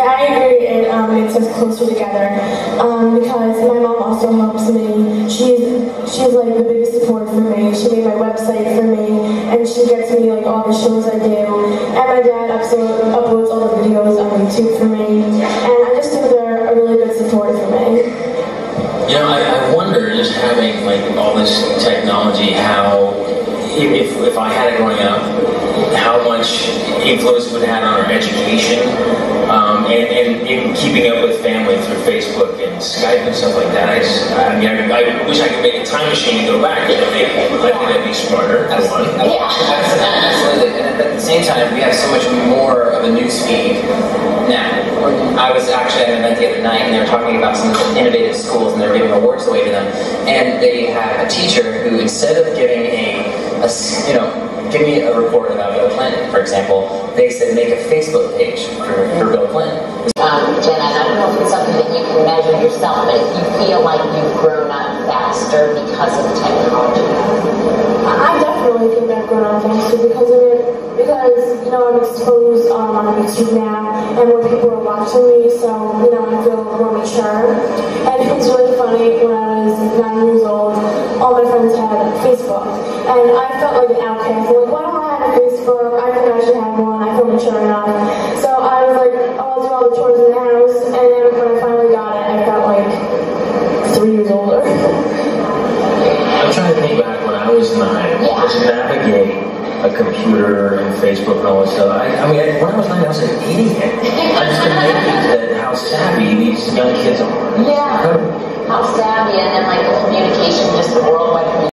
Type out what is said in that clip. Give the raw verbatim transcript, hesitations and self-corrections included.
Yeah, I agree. It um, makes us closer together um, because my mom also helps me. She's she's like the biggest support for me. She made my website for me, and she gets me like all the shows I do. And my dad uploads uploads all the videos on YouTube for me, and I just think they're a really good support for me. You know, I, I wonder, just having like all this technology, how if if I had it growing up, how much influence it would have on our education, um, and, and in keeping up with family through Facebook and Skype and stuff like that. I, just, I mean, I, I wish I could make a time machine and go back. I think, I think that'd be smarter. Absolutely. Yeah. Absolutely. And at the same time, we have so much more of a news feed now. I was actually at an event the other night, and they were talking about some of the innovative schools, and they were giving awards away to them. And they had a teacher who, instead of giving a, a you know, give me a report about Bill Clinton, for example, they said make a Facebook page for, for Bill Clinton. Um, Jenna, I don't know if it's something that you can measure yourself, but if you feel like you've grown up faster because of technology. I definitely think I've grown up faster because of it. Because, you know, I'm exposed um, on YouTube now, and more people are watching me, so, you know, I feel more mature. And it's really funny, when I was nine years old, all my friends had Facebook. And I felt like an outcast. Like, why don't I have a Facebook? I can actually have one. I feel mature enough. So I was like, oh, I'll do all the chores in the house. And then when I finally got it, I felt like three years older. I'm trying to think back when I was nine. Yeah. To navigate a computer and Facebook and all this stuff. I, I mean, I, when I was nine, I was an idiot. I just couldn't make it that how savvy these young kids are. Yeah. How savvy, and then like the whole